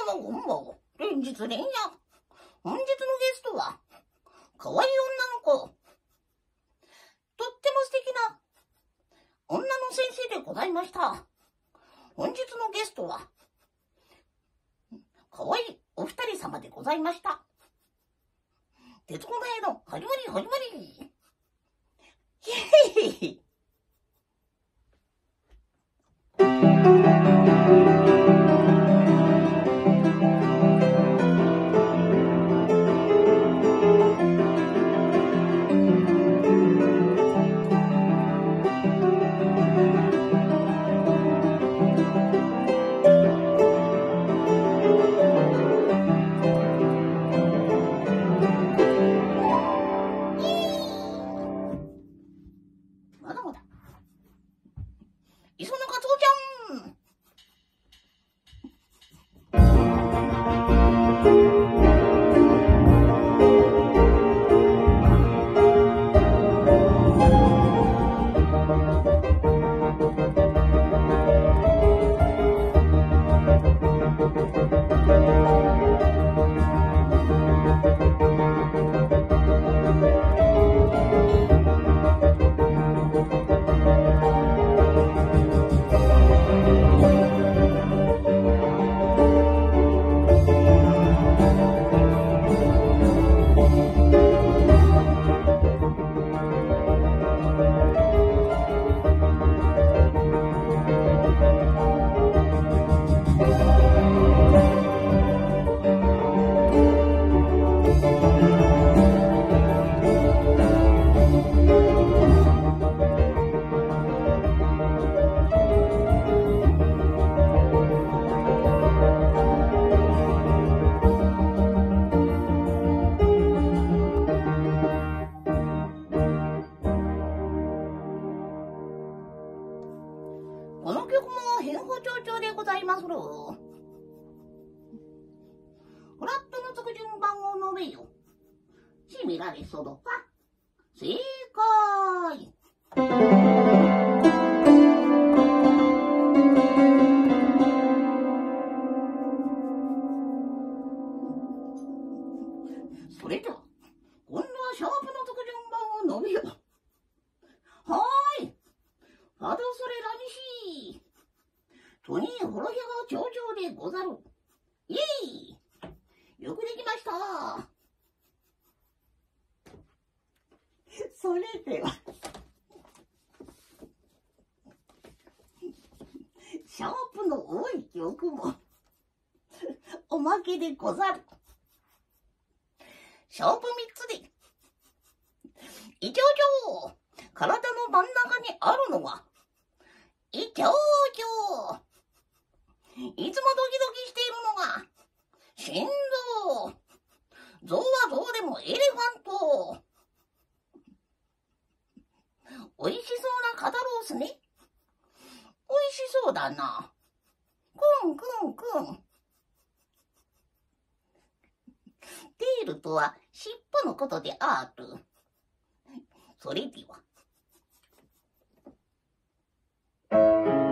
もこんばんは。連日連夜。本日のゲストは、可愛い女の子。とっても素敵な女の先生でございました。本日のゲストは、可愛いお二人様でございました。徹子の部屋の始まり。イエーイ。まだまだ。磯野カツオちゃん。この曲も変法長調でございまする。フラットのつく順番を述べよ。しみられそどか。正解。それでは、今度はシャープのつく順番を述べよ。はーい。ファドソレラニシー。トニーホロヒャが頂上でござる。イエイ。よくできました。それでは、シャープの多い曲も、おまけでござる。シャープ3つで、イチョウチョウ。体の真ん中にあるのは、イチョウチョウ。いつもドキドキしているのが、心臓。象は象でもエレファント。おいしそうな肩ロースね。おいしそうだな。くん。テールとは尻尾のことである。それでは。